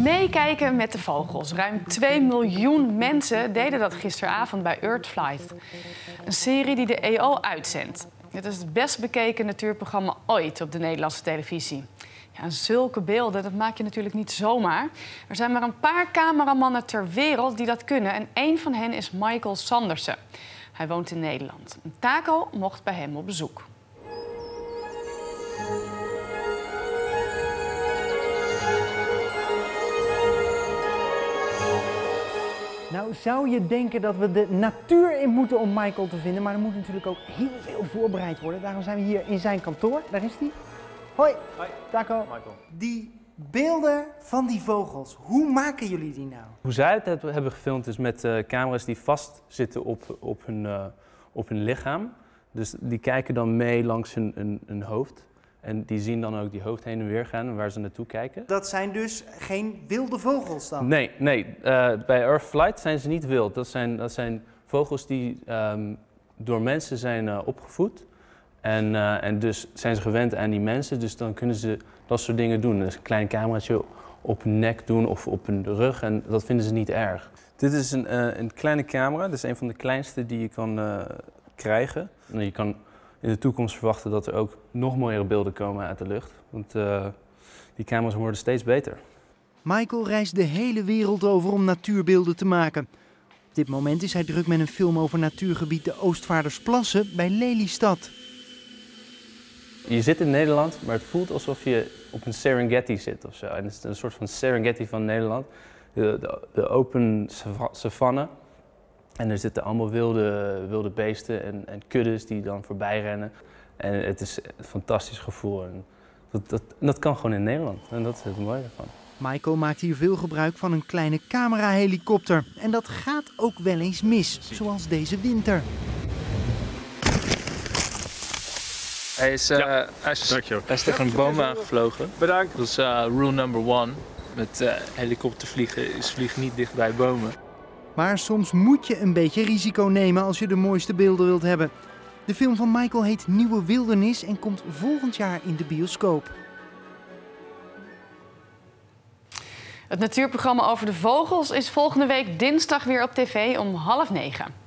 Meekijken met de vogels. Ruim 2 miljoen mensen deden dat gisteravond bij Earthflight. Een serie die de EO uitzendt. Het is het best bekeken natuurprogramma ooit op de Nederlandse televisie. Ja, en zulke beelden, dat maak je natuurlijk niet zomaar. Er zijn maar een paar cameramannen ter wereld die dat kunnen. En één van hen is Michael Sandersen. Hij woont in Nederland. Taco mocht bij hem op bezoek. Nou, zou je denken dat we de natuur in moeten om Michael te vinden, maar er moet natuurlijk ook heel veel voorbereid worden. Daarom zijn we hier in zijn kantoor. Daar is hij. Hoi. Hoi. Taco. Michael. Die beelden van die vogels, hoe maken jullie die nou? Hoe zij het hebben gefilmd is met camera's die vastzitten op hun lichaam. Dus die kijken dan mee langs hun hoofd. En die zien dan ook die hoofd heen en weer gaan waar ze naartoe kijken. Dat zijn dus geen wilde vogels dan? Nee. Bij Earthflight zijn ze niet wild. Dat zijn vogels die door mensen zijn opgevoed. En dus zijn ze gewend aan die mensen. Dus dan kunnen ze dat soort dingen doen. Dus een klein cameraatje op hun nek doen of op hun rug. En dat vinden ze niet erg. Dit is een kleine camera. Dat is een van de kleinste die je kan krijgen. En je kan in de toekomst verwachten dat er ook nog mooiere beelden komen uit de lucht. Want die camera's worden steeds beter. Michael reist de hele wereld over om natuurbeelden te maken. Op dit moment is hij druk met een film over natuurgebied de Oostvaardersplassen bij Lelystad. Je zit in Nederland, maar het voelt alsof je op een Serengeti zit of zo. En het is een soort van Serengeti van Nederland. De open savanne. En er zitten allemaal wilde beesten en kuddes die dan voorbij rennen. En het is een fantastisch gevoel. En dat kan gewoon in Nederland. En dat is het mooie ervan. Michael maakt hier veel gebruik van een kleine camerahelikopter. En dat gaat ook wel eens mis, zoals deze winter. Hij is tegen een boom aangevlogen. Bedankt. Dat is rule number 1. Met helikopter vliegen is vlieg niet dicht bij bomen. Maar soms moet je een beetje risico nemen als je de mooiste beelden wilt hebben. De film van Michael heet Nieuwe Wildernis en komt volgend jaar in de bioscoop. Het natuurprogramma over de vogels is volgende week dinsdag weer op tv om 20:30.